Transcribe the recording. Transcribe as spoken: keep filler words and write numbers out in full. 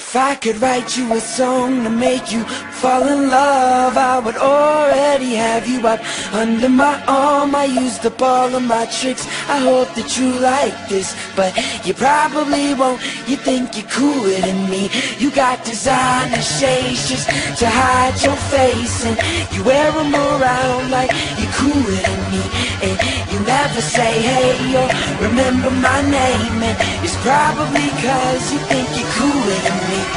If I could write you a song to make you fall in love, I would already have you up under my arm. I used up all of my tricks, I hope that you like this, but you probably won't. You think you're cooler than me. You got designer shades just to hide your face, and you wear them around like you're cooler than me. And you never say hey or remember my name, and it's probably cause you think you're cooler than me.